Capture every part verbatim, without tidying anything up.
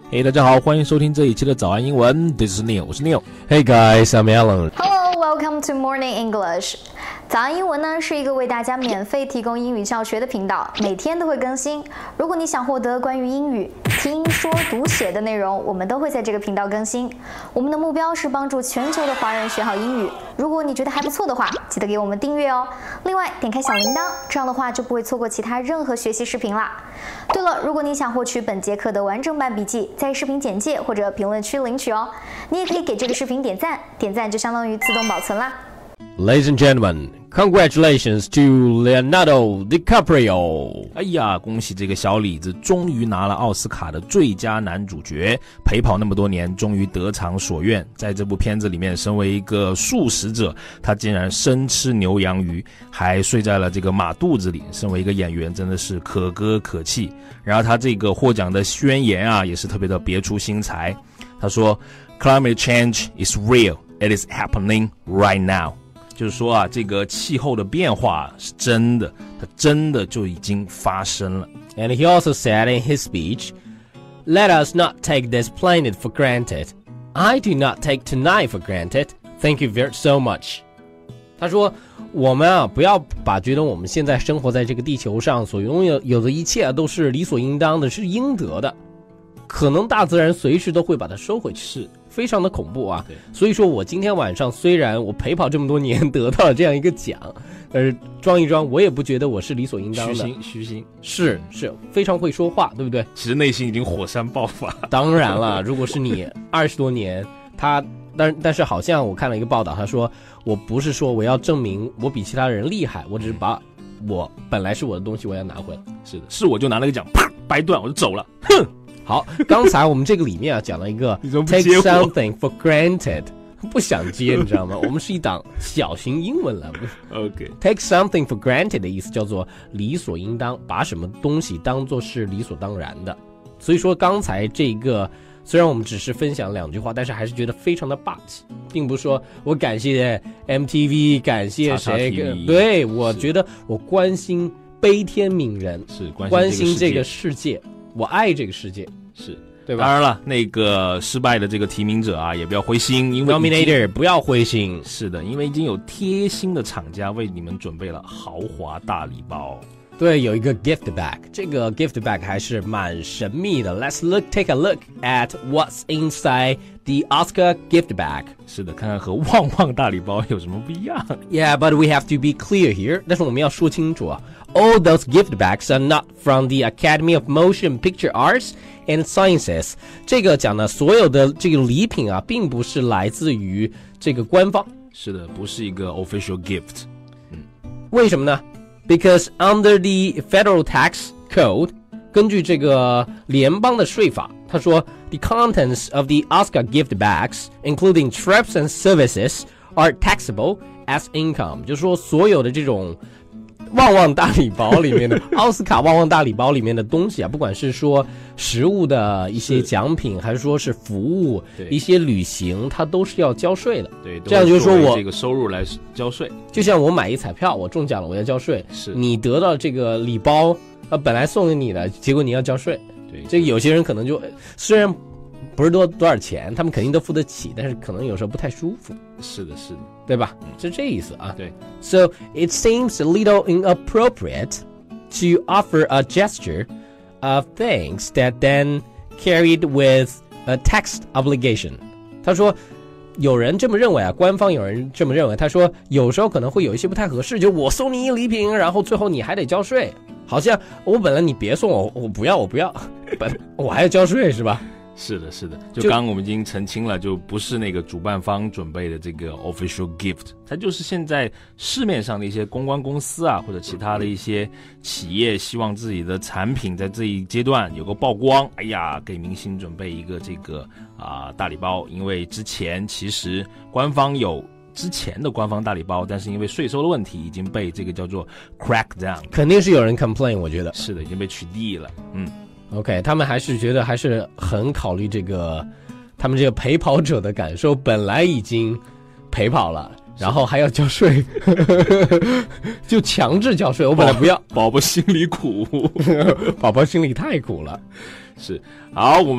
嘿、hey, 大家好，欢迎收听这一期的早安英文 This is Neil， 我是 Neil。 Hey guys, I'm Alan. Hello, welcome to Morning English. 早安英文呢是一个为大家免费提供英语教学的频道，每天都会更新。如果你想获得关于英语听说读写的内容，我们都会在这个频道更新。我们的目标是帮助全球的华人学好英语。如果你觉得还不错的话，记得给我们订阅哦。另外，点开小铃铛，这样的话就不会错过其他任何学习视频啦。对了，如果你想获取本节课的完整版笔记，在视频简介或者评论区领取哦。你也可以给这个视频点赞，点赞就相当于自动保存啦。 Ladies and gentlemen, congratulations to Leonardo DiCaprio. 哎呀，恭喜这个小李子终于拿了奥斯卡的最佳男主角，陪跑那么多年，终于得偿所愿。在这部片子里面，身为一个素食者，他竟然生吃牛羊鱼，还睡在了这个马肚子里。身为一个演员，真的是可歌可泣。然后他这个获奖的宣言啊，也是特别的别出心裁。他说 ，Climate change is real. It is happening right now.就是说啊，这个气候的变化是真的，它真的就已经发生了。 And he also said in his speech, Let us not take this planet for granted. I do not take tonight for granted. Thank you very so much. 他说，我们啊，不要把觉得我们现在生活在这个地球上所拥有有的一切啊，都是理所应当的，是应得的。可能大自然随时都会把它收回去，是非常的恐怖啊。所以说我今天晚上虽然我陪跑这么多年得到了这样一个奖，但是装一装我也不觉得我是理所应当的。 虚心虚心， 是是非常会说话，对不对？ 其实内心已经火山爆发。 当然了，如果是你二十多年，他但但是好像我看了一个报道，他说我不是说我要证明我比其他人厉害，我只是把我本来是我的东西我要拿回来。 是的，是我就拿那个奖啪掰断我就走了，哼。 好，刚才我们这个里面啊讲了一个 take something for granted， 不想接，你知道吗？我们是一档小型英文栏目。 OK， take something for granted 的意思叫做理所应当，把什么东西当作是理所当然的。所以说刚才这个虽然我们只是分享两句话，但是还是觉得非常的霸气，并不是说我感谢 M T V， 感谢谁，对，我觉得我关心悲天悯人， 是关心这个世界，我爱这个世界。 是， 对吧？ 当然了，那个失败的这个提名者啊，也不要灰心，因为 nominator 不要灰心。 是的，因为已经有贴心的厂家为你们准备了豪华大礼包。 对，有一个 gift bag， 这个 gift bag 还是蛮神秘的。Let's look, take a look at what's inside the Oscar gift bag. 是的，看看和旺旺大礼包有什么不一样。 Yeah, but we have to be clear here. 但是我们要说清楚啊。All those gift bags are not from the Academy of Motion Picture Arts and Sciences. 这个讲的所有的这个礼品啊，并不是来自于这个官方。 是的，不是一个 official gift。嗯， 为什么呢？Because under the federal tax code， 根据这个联邦的税法，他说 the contents of the Oscar gift bags, including trips and services, are taxable as income。就是说，所有的这种旺旺大礼包里面的奥斯卡旺旺大礼包里面的东西啊，不管是说食物的一些奖品，还是说是服务、一些旅行，它都是要交税的。 对， 这样就是说我这个收入来交税。 就像我买一彩票，我中奖了，我要交税。 是， 你得到这个礼包，呃，本来送给你的，结果你要交税。 对， 这个有些人可能就虽然不是多多少钱，他们肯定都付得起，但是可能有时候不太舒服。 是的，是的， 对吧？是这意思啊。 对。 So it seems a little inappropriate to offer a gesture of thanks that then carried with a tax obligation. 他说，有人这么认为啊，官方有人这么认为。他说，有时候可能会有一些不太合适，就我送你一礼品，然后最后你还得交税，好像我本来你别送我，我不要，我不要，本我还要交税是吧？ 是的，是的，就刚刚我们已经澄清了，就不是那个主办方准备的这个 official gift， 它就是现在市面上的一些公关公司啊，或者其他的一些企业，希望自己的产品在这一阶段有个曝光，哎呀，给明星准备一个这个啊、呃、大礼包，因为之前其实官方有之前的官方大礼包，但是因为税收的问题，已经被这个叫做 crack down， 肯定是有人 complain， 我觉得是的，已经被取缔了，嗯。 OK， 他们还是觉得还是很考虑这个他们这个陪跑者的感受，本来已经陪跑了，然后还要交税，就强制交税。我本来不要， 宝宝心里苦， 宝宝心里太苦了。 是，好，我们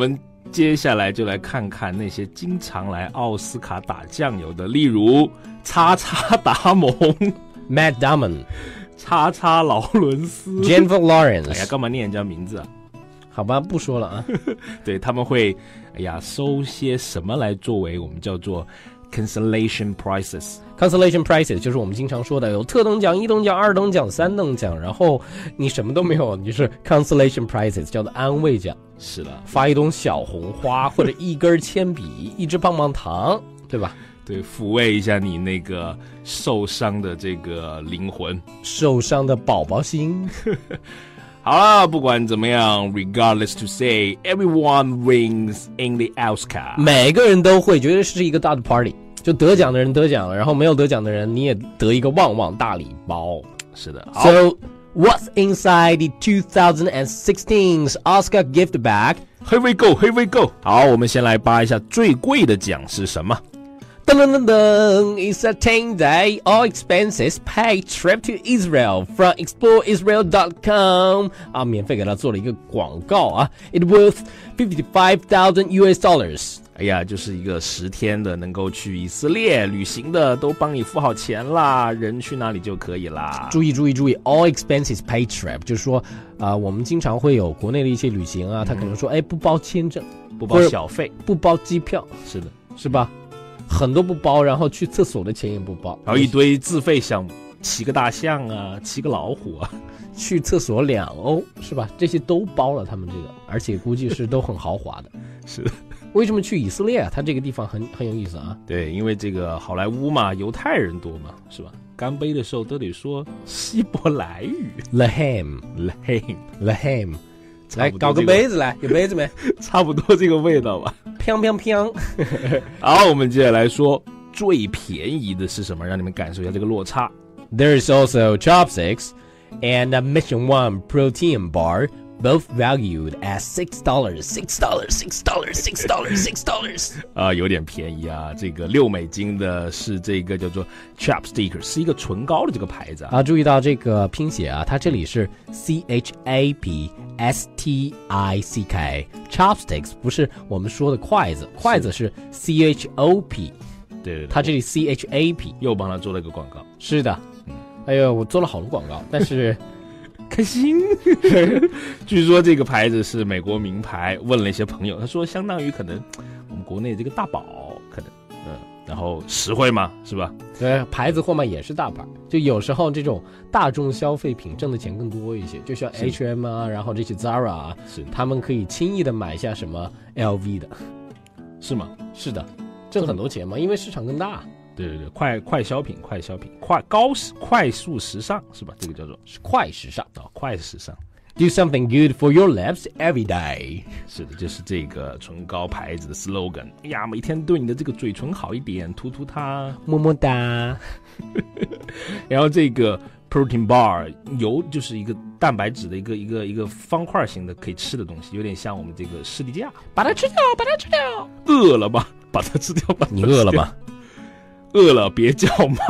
接下来就来看看那些经常来奥斯卡打酱油的，例如叉叉达蒙、 Matt Damon、 叉叉劳伦斯、 Jennifer Lawrence。 哎呀，干嘛念人家名字啊？ 好吧，不说了啊。 对，他们会，哎呀，收些什么来作为我们叫做 consolation prizes。consolation prizes 就是我们经常说的有特等奖、一等奖、二等奖、三等奖，然后你什么都没有，你就是 consolation prizes， 叫做安慰奖。 是的， 发一朵小红花或者一根铅笔、一支棒棒糖，对吧？ 对，抚慰一下你那个受伤的这个灵魂， 受伤的宝宝心。 好了，不管怎么样 ，regardless to say, everyone wins in the Oscar。 每个人都会觉得是一个大的 party， 就得奖的人得奖了，然后没有得奖的人你也得一个旺旺大礼包。 是的。 So what's inside the twenty sixteen's Oscar gift bag? Here we go, here we go。好，我们先来扒一下最贵的奖是什么。 噔噔噔噔 It's a ten-day all expenses paid trip to Israel from explore israel dot com 啊，免费给他做了一个广告啊。It worth fifty-five thousand U S dollars。 哎呀，就是一个十天的能够去以色列旅行的，都帮你付好钱啦，人去哪里就可以啦。 注意注意注意 ，all expenses paid trip， 就是说啊、呃，我们经常会有国内的一些旅行啊，他可能说，哎，不包签证， 不包小费， 不包机票， 是的， 是吧？很多不包，然后去厕所的钱也不包， 然后一堆自费项目，骑个大象啊，骑个老虎啊， 去厕所两欧，是吧？这些都包了他们这个，而且估计是都很豪华的。 是的。 为什么去以色列啊？它这个地方很很有意思啊。 对，因为这个好莱坞嘛，犹太人多嘛，是吧？干杯的时候都得说希伯来语 ，Lahem Lahem Lahem， 来搞个杯子来，有杯子没？ 差不多这个味道吧。 砰砰砰。 好，我们接下来说最便宜的是什么，让你们感受一下这个落差。 There's also chopsticks and a Mission One protein bar, both valued at six dollars, six dollars, six dollars, six dollars, six dollars 啊，有点便宜啊。这个六美金的是这个叫做 chopstick， 是一个唇膏的这个牌子啊。 啊，注意到这个拼写啊，它这里是 C H A P S T I C K，chopsticks 不是我们说的筷子，筷子是 C H O P， 对对对， 它这里 C H A P， 又帮他做了一个广告。 是的，嗯，哎呦，我做了好多广告，但是。 开心。据说这个牌子是美国名牌，问了一些朋友，他说相当于可能我们国内这个大宝，可能嗯，然后实惠嘛，是吧？ 对，牌子货嘛也是大牌，就有时候这种大众消费品挣的钱更多一些，就像 H and M 啊，然后这些 Zara 啊， 是他们可以轻易的买下什么 L V 的， 是吗？ 是的，挣很多钱嘛，因为市场更大。 对对对，快快消品，快消品，快高时快速时尚是吧？这个叫做是快时尚啊、哦，快时尚。 Do something good for your lips every day。 是的，就是这个唇膏牌子的 slogan。哎呀，每天对你的这个嘴唇好一点，涂涂它， 么么哒。 然后这个 protein bar 油就是一个蛋白质的一个一个一个方块型的可以吃的东西，有点像我们这个士力架。 把它吃掉，把它吃掉。 饿了吧？把它吃掉吧。 你饿了吗？ 饿了别叫妈。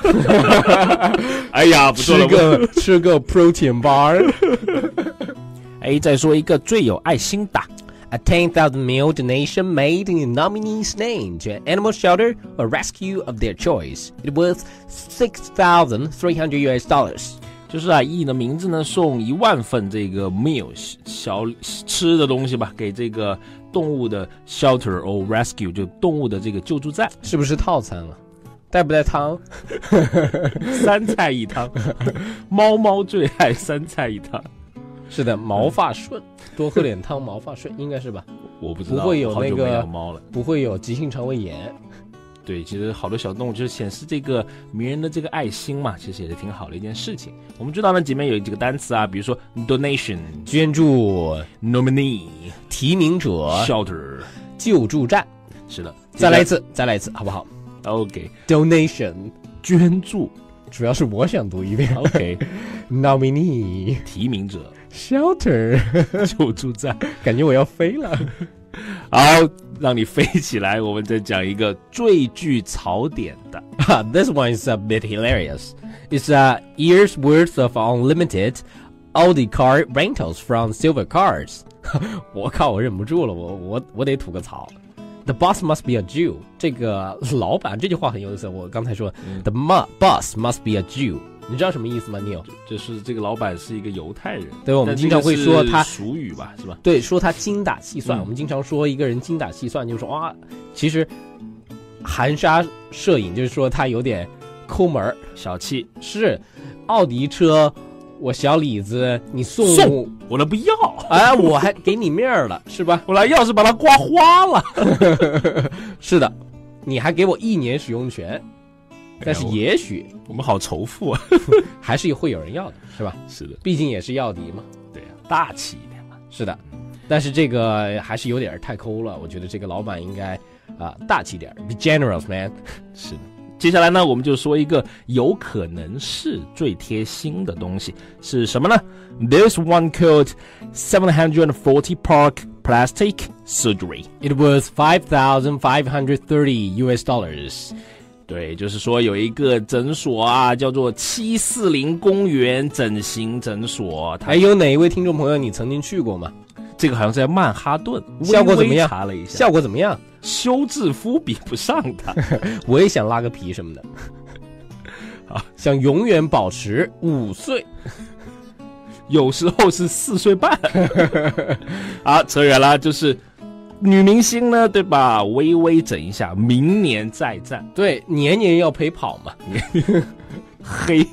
哎呀，不错了， 吃个吃个 protein bar。 哎，再说一个最有爱心的 ，a ten thousand meal donation made in the nominee's name to an animal shelter or rescue of their choice. It worth six thousand three hundred U S dollars. 就是啊，以你的名字呢送一万份这个 meal 小吃的东西吧，给这个动物的 shelter or rescue 就动物的这个救助站， 是不是套餐啊？带不带汤？ 三菜一汤，猫猫最爱三菜一汤。 是的，毛发顺，多喝点汤，毛发顺，应该是吧？ 我不知道， 不会有那个猫了， 不会有急性肠胃炎。 对，其实好多小动物就是显示这个名人的这个爱心嘛，其实也是挺好的一件事情。我们知道呢，里面有几个单词啊，比如说 donation 捐助 ，nominee 提名者 ，shelter 救助站。 是的， 再来一次，再来一次，好不好 ？OK donation 捐助， 主要是我想读一遍。 OK nominee 提名者 shelter 救助站， 感觉我要飞了。 好，让你飞起来。我们再讲一个最具槽点的。 This one is a bit hilarious. It's a year's worth of unlimited Audi car rentals from Silver Cars 我靠，我忍不住了，我我我得吐个槽。The boss must be a Jew 这个老板这句话很有意思，我刚才说、嗯、The boss must be a Jew， 你知道什么意思吗 Neil？ 就是这个老板是一个犹太人。 对，我们经常会说他俗语吧，是吧？ 对，说他精打细算、嗯、我们经常说一个人精打细算，就是说哇，其实含沙射影，就是说他有点抠门小气。 是奥迪车，我小李子你送送我都不要， 哎，我还给你面儿了，是吧？ 我来要是把它刮花了是的，你还给我一年使用权，但是也许、 哎、我们好仇富啊还是会有人要的，是吧？ 是的， 毕竟也是奥迪嘛。 对呀、啊，大气一点嘛。 是的，但是这个还是有点太抠了，我觉得这个老板应该啊、呃、大气点 ，be generous man 是的。接下来呢，我们就说一个有可能是最贴心的东西是什么呢？ There's one called seven hundred forty Park Plastic Surgery. It was five thousand five hundred thirty U S dollars. 对，就是说有一个诊所啊，叫做七四零公园整形诊所。 还有哪一位听众朋友你曾经去过吗？ 这个好像是在曼哈顿， 效果怎么样？ 查了一下， 效果怎么样？ 修治夫比不上他我也想拉个皮什么的好，想永远保持五岁有时候是四岁半好，扯远了，就是女明星呢，对吧？微微整一下，明年再战。 对，年年要陪跑嘛黑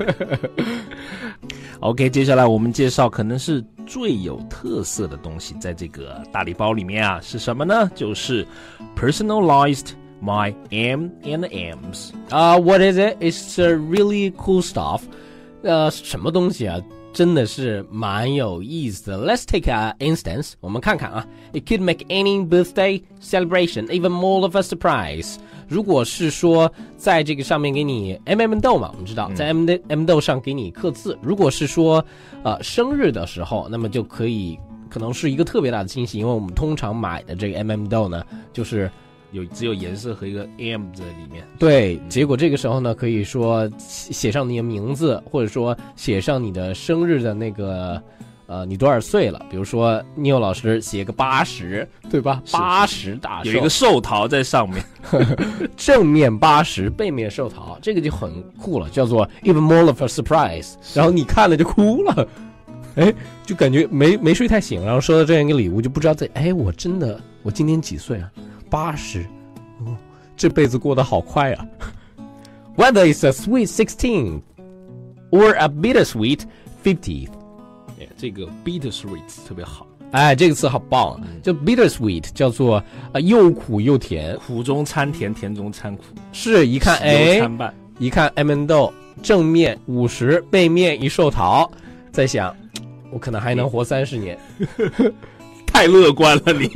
OK， 接下来我们介绍可能是最有特色的东西，在这个大礼包里面啊，是什么呢？就是 personalized my M and M's。Uh, what is it? It's a really cool stuff. 呃，什么东西啊？真的是蛮有意思的。Let's take an instance. 我们看看啊。It could make any birthday celebration even more of a surprise. 如果是说在这个上面给你 M M 豆嘛，我们知道在 M M 豆上给你刻字。如果是说呃生日的时候，那么就可以可能是一个特别大的惊喜，因为我们通常买的这个 M M 豆呢，就是有只有颜色和一个 M 在里面。 对，结果这个时候呢，可以说写上你的名字，或者说写上你的生日的那个呃，你多少岁了？比如说Neil老师写个八十，对吧？八十大寿， 有一个寿桃在上面， 正面八十，背面寿桃，这个就很酷了，叫做 even more of a surprise。然后你看了就哭了，哎，就感觉没没睡太醒，然后收到这样一个礼物，就不知道在哎，我真的我今年几岁啊？八十，哦，这辈子过得好快啊。Whether it's a sweet sixteen or a bittersweet fiftieth。 这个 bittersweet 特别好， 哎，这个词好棒，就 bittersweet 叫做、呃、又苦又甜， 苦中参甜，甜中参苦， 是一看哎，一看 M and 豆正面五十，背面一寿桃，在想我可能还能活三十年， 太乐观了你。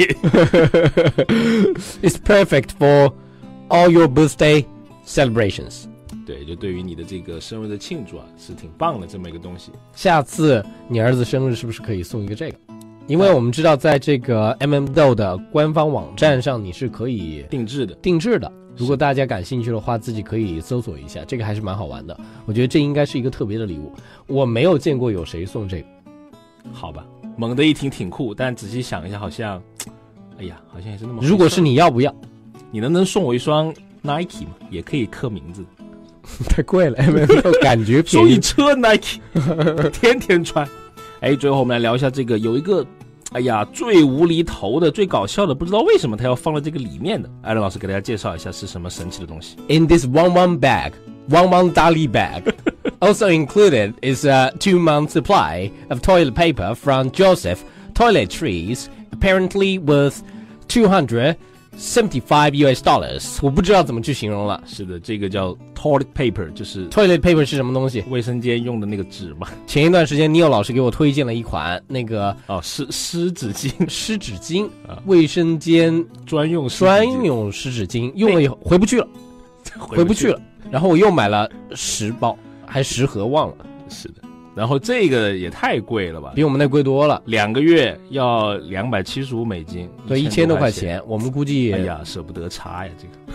It's perfect for all your birthday celebrations。 对，就对于你的这个生日的庆祝啊，是挺棒的这么一个东西。 下次你儿子生日是不是可以送一个这个？因为我们知道在这个 M M 豆的官方网站上你是可以定制的， 定制的。如果大家感兴趣的话，自己可以搜索一下，这个还是蛮好玩的。我觉得这应该是一个特别的礼物，我没有见过有谁送这个。 好吧，猛的一听挺酷，但仔细想一下，好像，哎呀，好像也是那么。 如果是你要不要？ 你能不能送我一双 Nike 吗？也可以刻名字。 太贵了，没有感觉便宜。 送一车 Nike， 天天穿。哎，最后我们来聊一下这个，有一个，哎呀，最无厘头的、最搞笑的，不知道为什么他要放在这个里面的。艾伦老师给大家介绍一下是什么神奇的东西。 In this one one bag, one one dolly bag, also included is a two-month supply of toilet paper from Joseph Toiletries, apparently worth two hundred seventy-five U S dollars。 我不知道怎么去形容了。 是的，这个叫 toilet paper， 就是 toilet paper 是什么东西？ 卫生间用的那个纸嘛。 前一段时间 Neil 老师给我推荐了一款那个哦湿湿纸巾， 湿纸巾，啊、卫生间专用专用湿纸巾，用了以后回不去了，回不去了。然后我又买了十包，还十盒忘了。 是的。然后这个也太贵了吧， 比我们那贵多了， 两个月要两百七十五美金， 对，一千多块钱，我们估计， 哎呀，舍不得擦呀，这个。可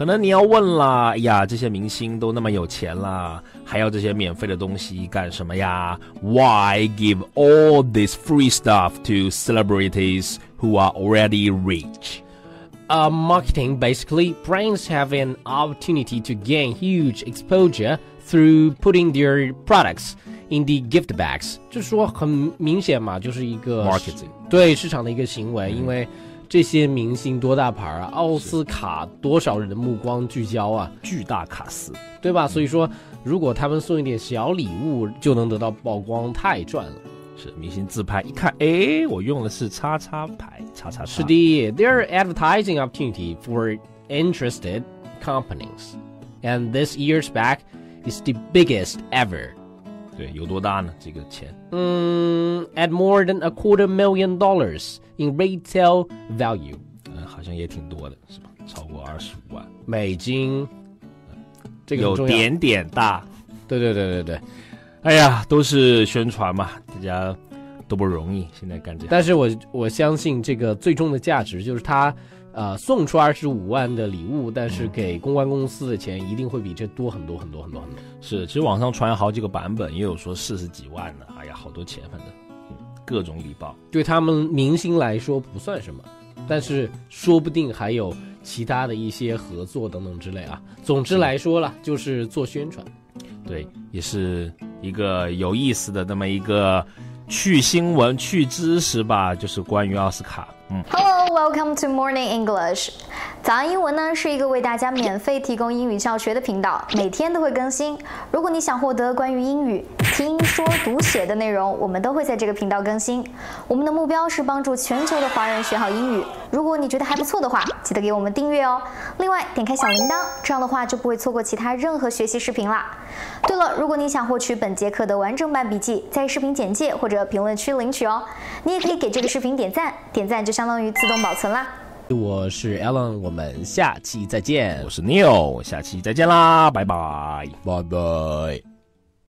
可能你要问啦，哎呀，这些明星都那么有钱啦，还要这些免费的东西干什么呀？ Why give all this free stuff to celebrities who are already rich? Uh, marketing, basically, brands have an opportunity to gain huge exposure through putting their products in the gift bags. 就是说很明显嘛，就是一个 marketing 对市场的一个行为，因为这些明星多大牌啊，奥斯卡多少人的目光聚焦啊， 巨大卡司， 对吧？所以说，如果他们送一点小礼物就能得到曝光，太赚了。 是明星自拍一看，诶，我用的是叉叉牌，叉叉叉。 是的 ，There are advertising opportunity for interested companies, and this year's bag is the biggest ever. 对，有多大呢？这个钱？ 嗯 ，at more than a quarter million dollars in retail value. 嗯，好像也挺多的，是吧？超过二十五万美金。这个有点点大。 对对对对对。 哎呀，都是宣传嘛，大家都不容易，现在干这。 但是我我相信这个最终的价值就是他，呃，送出二十五万的礼物，但是给公关公司的钱一定会比这多很多很多很多很多。 是，其实网上传好几个版本，也有说四十几万的，哎呀，好多钱，反正，嗯，各种礼包， 对他们明星来说不算什么，但是说不定还有其他的一些合作等等之类啊。总之来说了，就是做宣传。 对，也是一个有意思的那么一个去新闻、去知识吧，就是关于奥斯卡。嗯 Hello, welcome to Morning English. 早安英文呢是一个为大家免费提供英语教学的频道，每天都会更新。如果你想获得关于英语听说读写的内容，我们都会在这个频道更新。我们的目标是帮助全球的华人学好英语。如果你觉得还不错的话，记得给我们订阅哦。另外，点开小铃铛，这样的话就不会错过其他任何学习视频啦。对了，如果你想获取本节课的完整版笔记，在视频简介或者评论区领取哦。你也可以给这个视频点赞，点赞就相当于自动保存啦。 我是 Alan， 我们下期再见。 我是 Neil， 下期再见啦，拜拜， 拜拜。